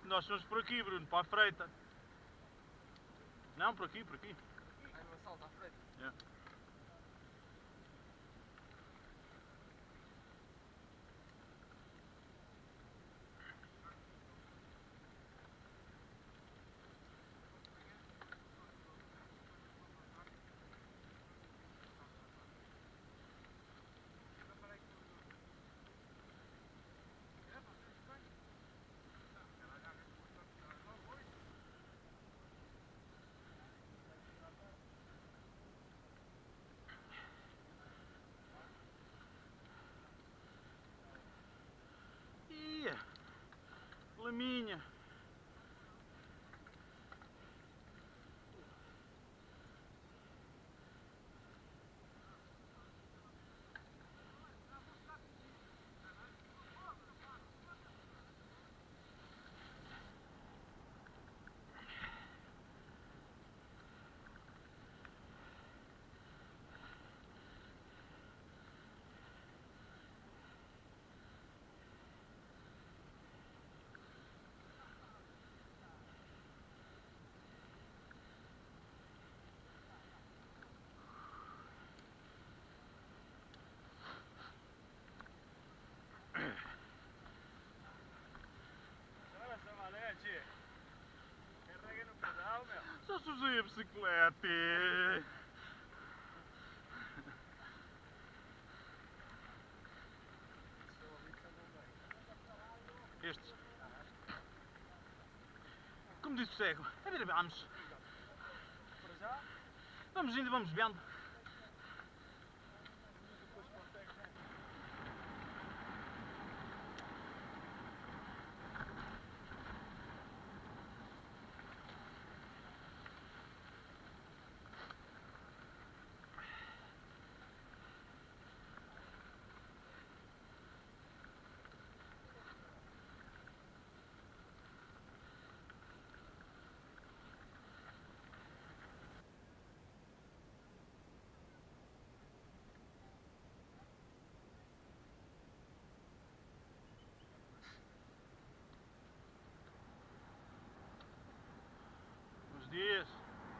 Nós somos por aqui, Bruno, para a Freita. Não, por aqui, por aqui. Aí no assalto à Freita. Yeah. Ia, laminha. Carrega no pedal, meu. Só se usei a bicicleta. Este. Como disse o cego, a ver, vamos. Para já? Vamos indo, vamos vendo. Depois consegues, né? Bons dias.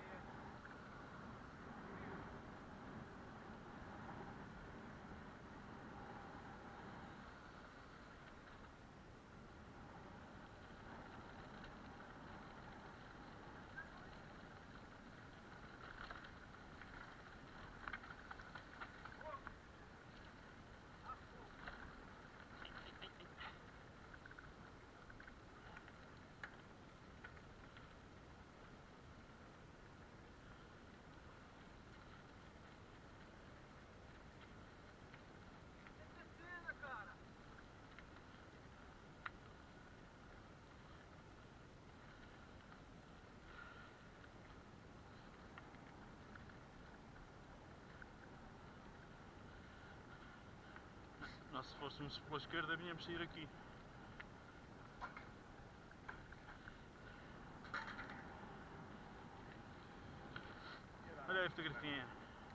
Nós, se fôssemos pela esquerda, vinhamos sair aqui. Olha aí a fotografia.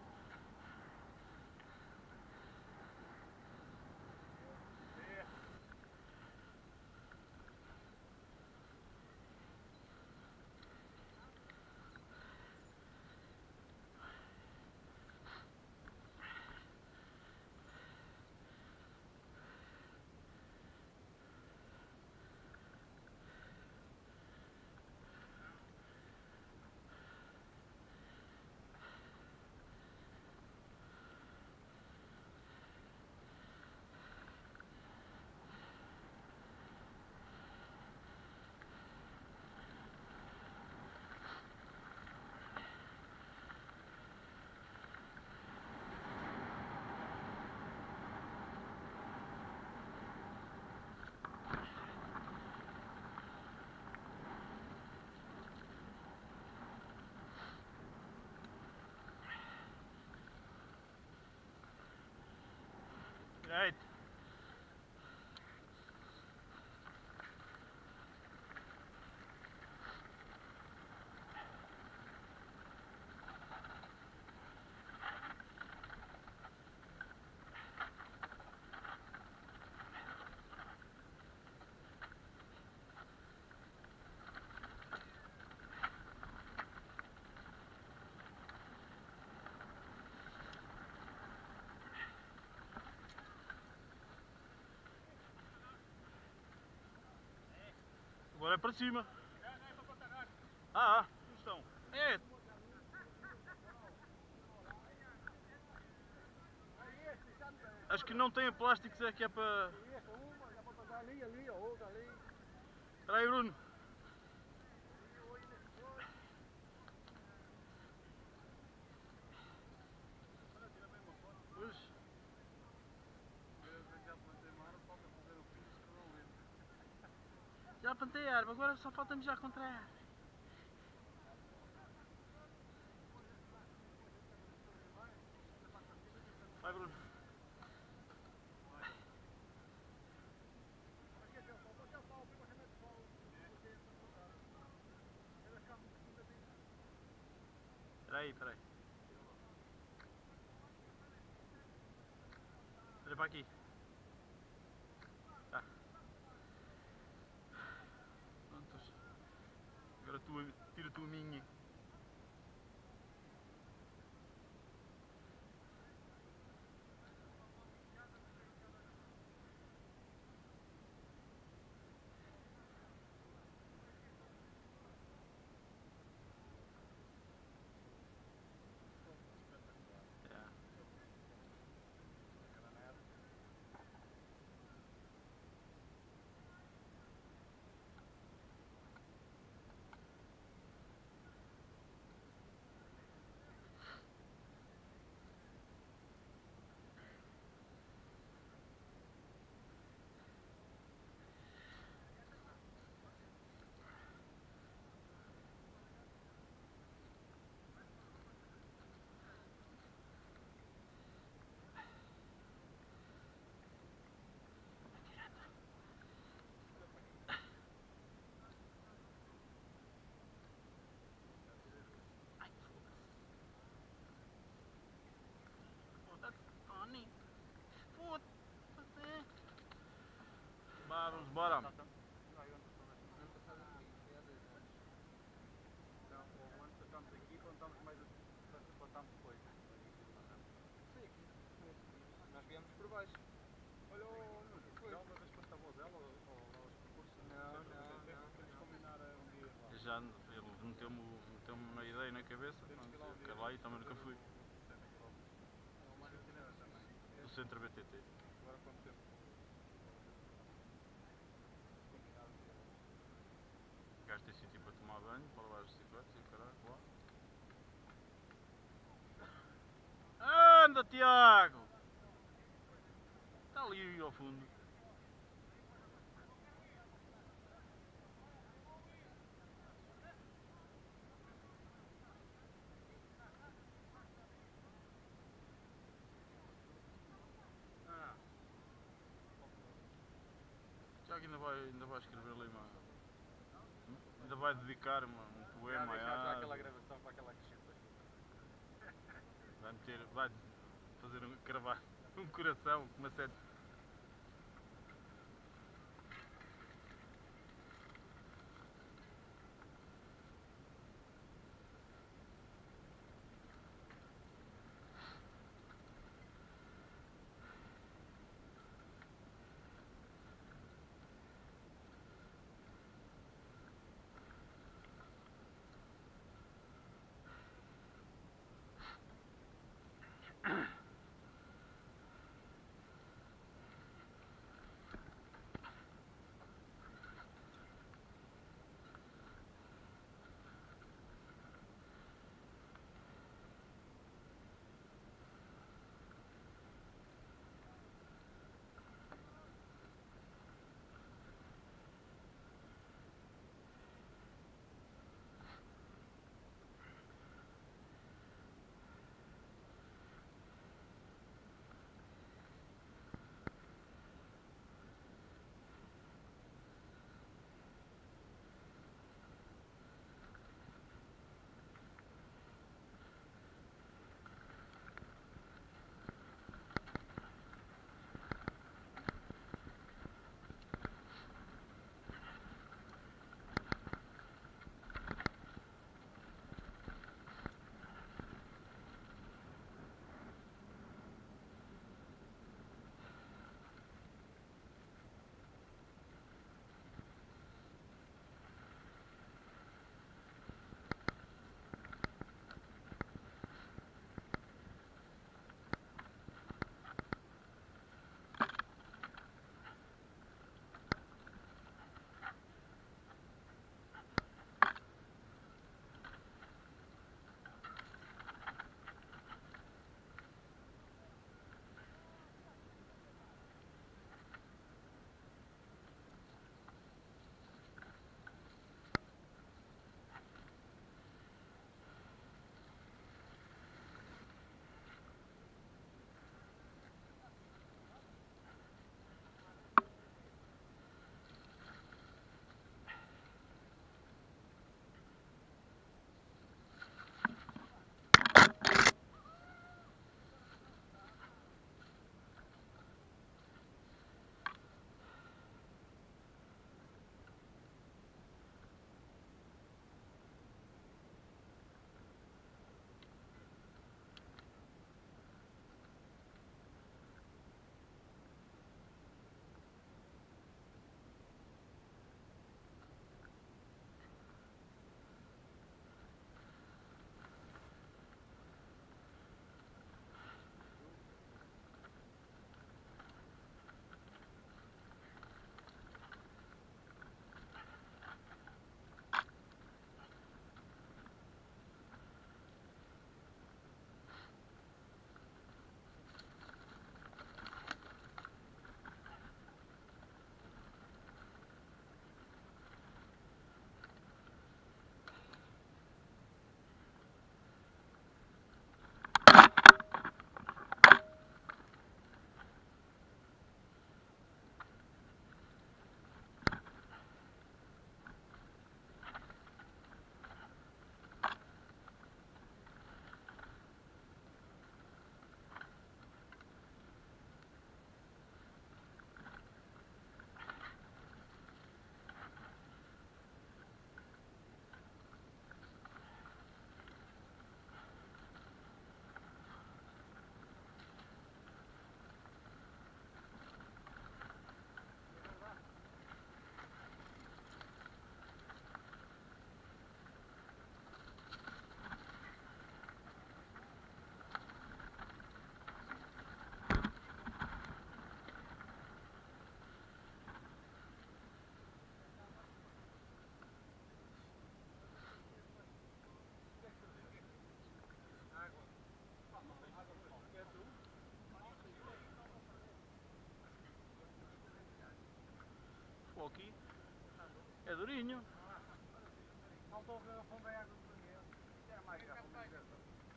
Right. Agora é para cima. Ah, estão. É. Acho que não tem plásticos, é que é para... Espera aí, Bruno. Pois. Já plantei a árvore, agora só falta mijar contra a árvore. Vai, Bruno. Espera aí. Olha para aqui. Tá. Prontos. Agora tira tu a minha. Vamos embora. Nós viemos por baixo. Olha o Nuno, foi? Já uma vez foste a Vozela ou aos percursos? Não. Temos combinar um dia lá. Já ele meteu-me na ideia na cabeça, quero lá e também nunca fui. Do centro BTT. Agora quanto tempo? Gastei sítio para tomar banho, para levar as bicicletas e o caralho, lá. Anda, Tiago! Está ali ao fundo. Tiago ainda vai escrever ali uma... Ainda vai dedicar um poema já à aquela árvore. gravação para aquela crescente. Vai fazer cravar um coração com uma sete. para aqui. É durinho. Faltou ver a fundo da água do banheiro. Isto era mais garrafa, mais garrafa.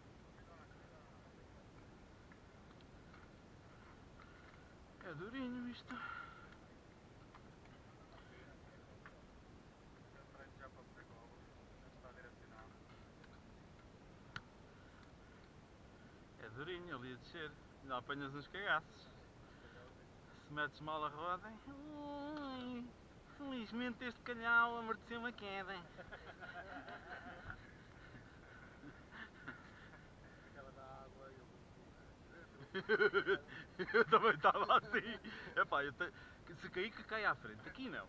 É durinho isto. Já para fazer cobra. Está direcionado. É durinho ali a descer. Ainda apanhas uns cagaços. Se metes mal a roda. Ui, felizmente este calhau amorteceu uma queda. Aquela da água e Eu também estava assim. Epá, se cair que cai à frente. Aqui não.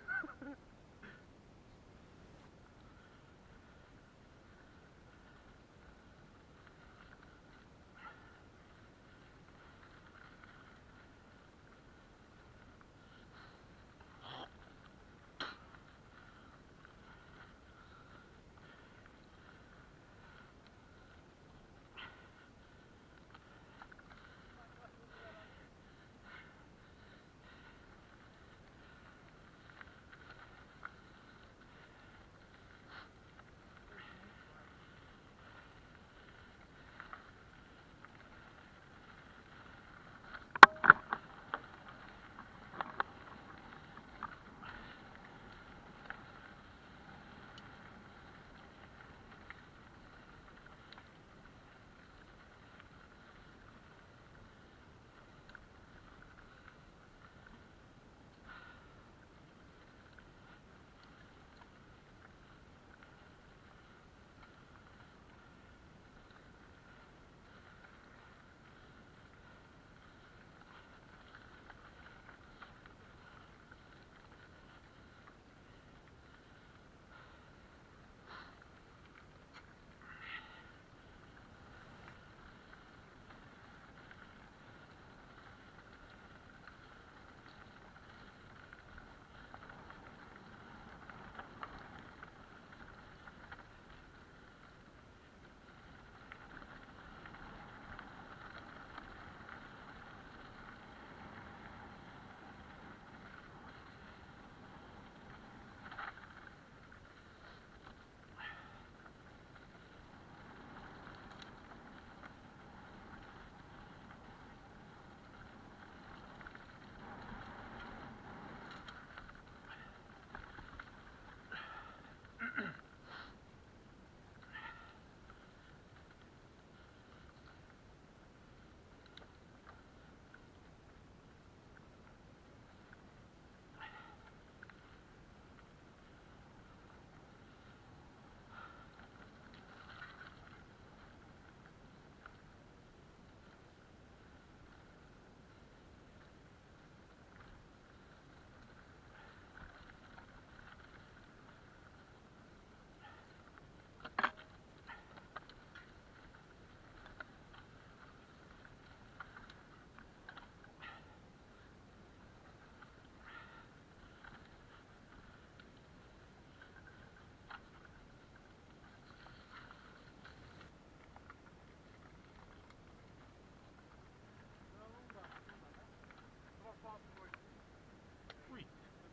Ui.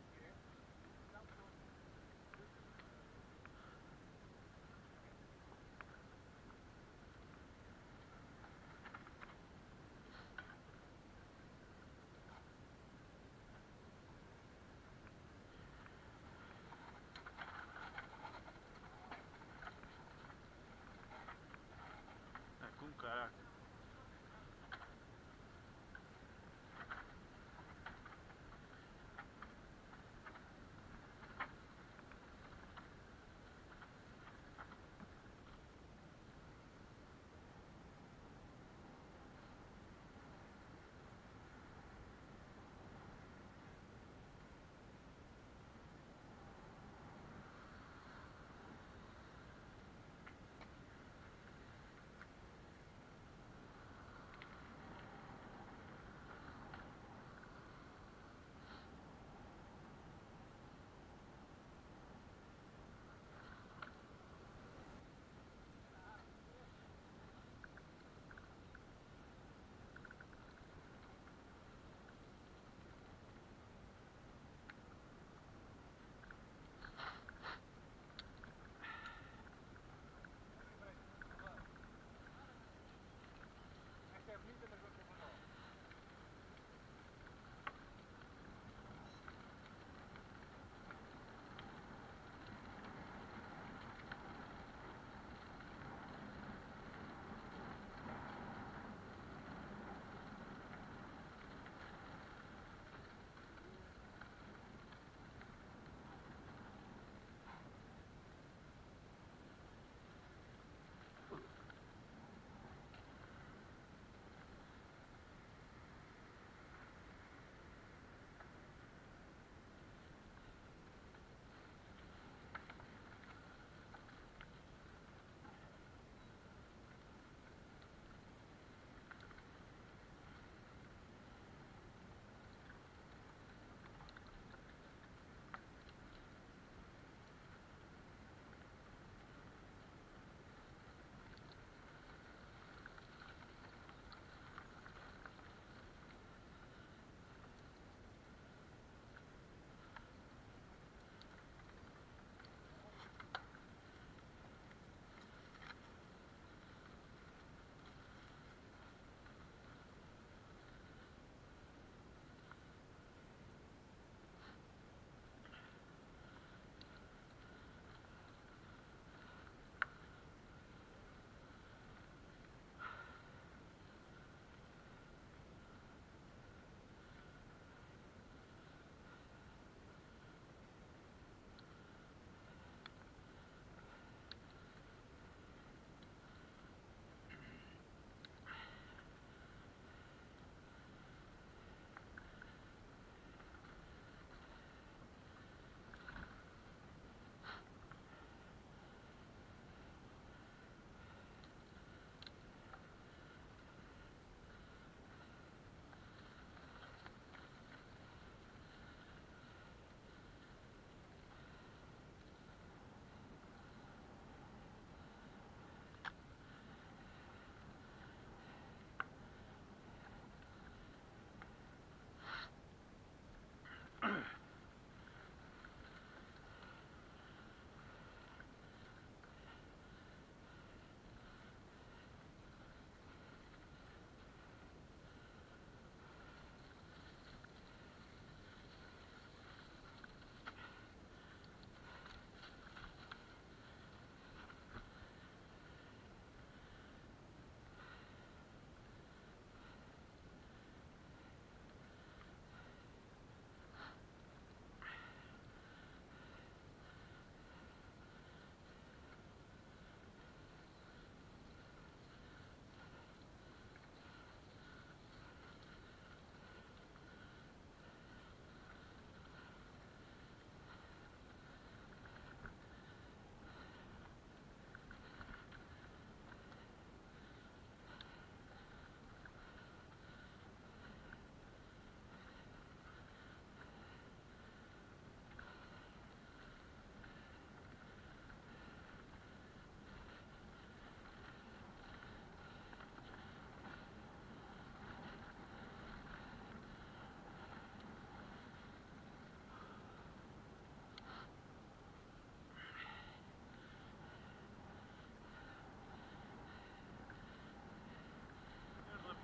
É com caraca.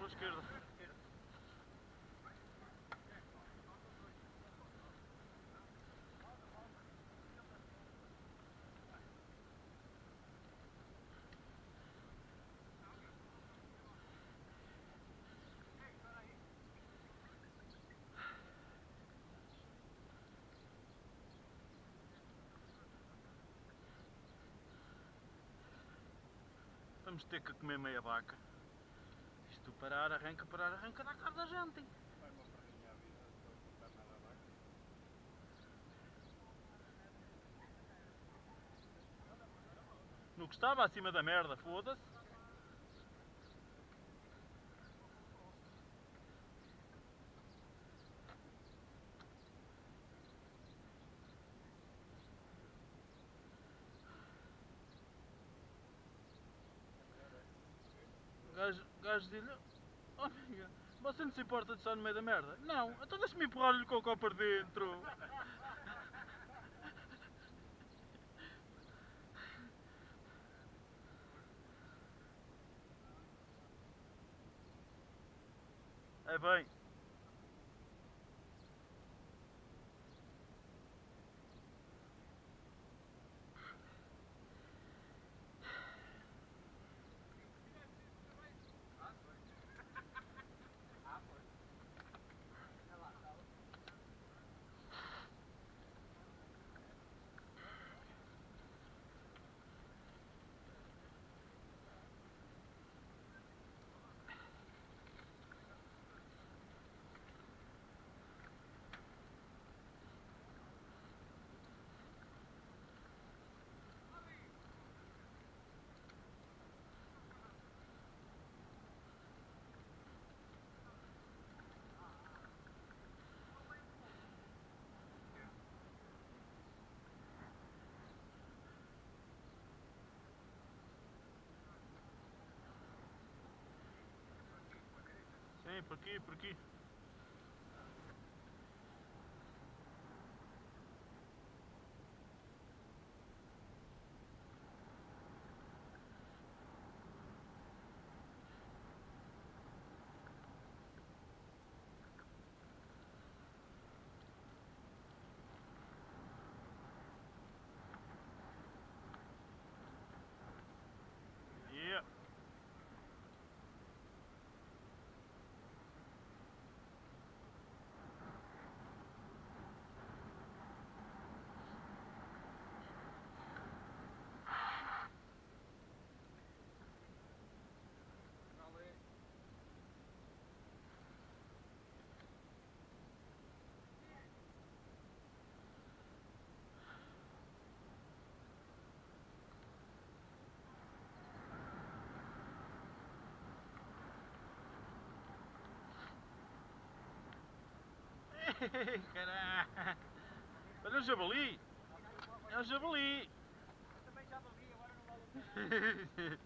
pela esquerda. Vamos ter que comer meia vaca. Isto parar, arranca, dá cabo da gente. Vai uma perninha à vida, estou a contar nada a vaca. No que estava acima da merda, foda-se. O gajo dizia-lhe, oh amiga, você não se importa de estar no meio da merda? Não, então deixa-me empurrar-lhe o cocó para dentro. É bem. Sim, por aqui, por aqui. Yeah. Caralho! Olha o javali! É o javali! Eu também já bebi, agora não vale a pena.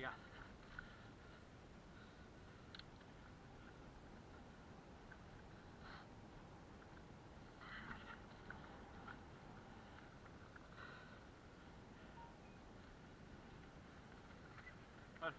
Obrigado. Olha.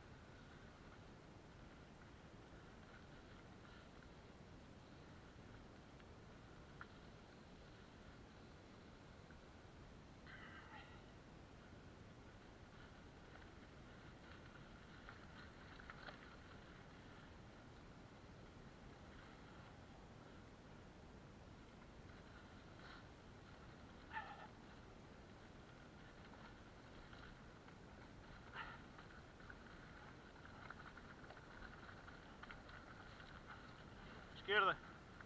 Esquerda.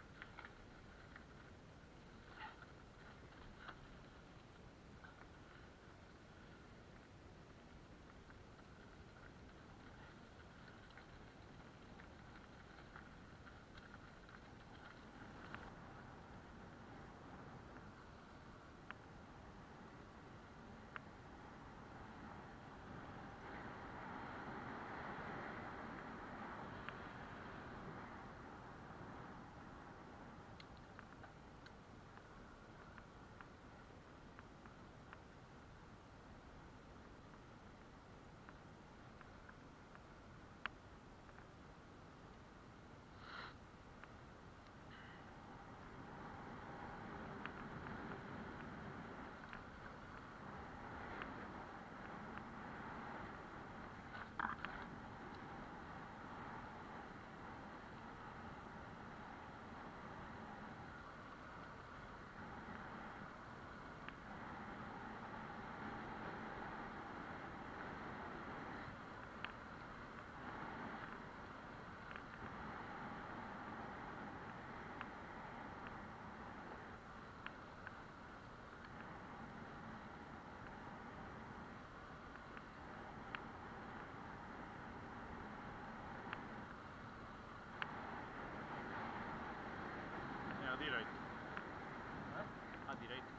À direita. À direita.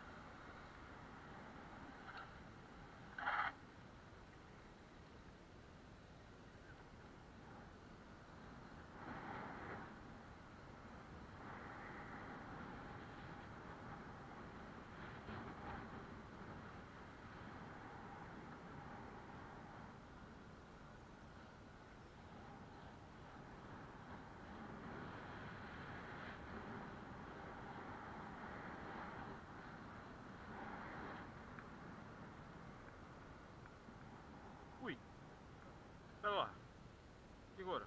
Ui. Espera lá. E agora?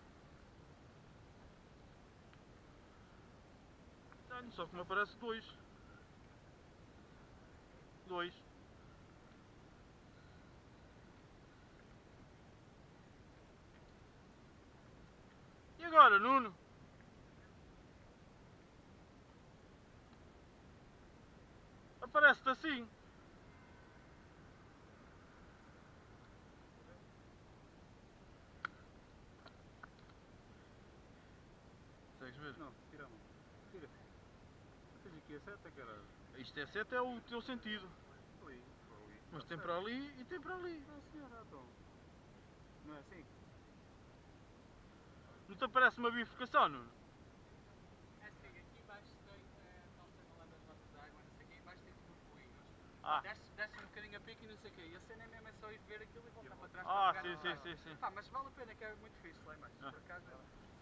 Tenho, só que me aparece dois. Dois. E agora, Nuno? Aparece-te assim. Consegues ver? Não, tira a mão. Tira. Tens aqui a seta, caralho. Isto é seta, é o teu sentido. Ali. Mas tem para ali e tem para ali. Ah, senhora, então. Não é assim? Não te aparece uma bifurcação, Nuno? É assim, aqui embaixo tem, não sei, não lembro as notas de água, não sei o quê, embaixo tem tipo uns moinhos. Ah. Desce um bocadinho a pique e não sei o quê. E a cena é mesmo é só ir ver aquilo e voltar para trás Ah, para pegar sim, na sim, água. sim, sim. Pá, mas vale a pena que é muito fixe lá embaixo, Ah. por acaso.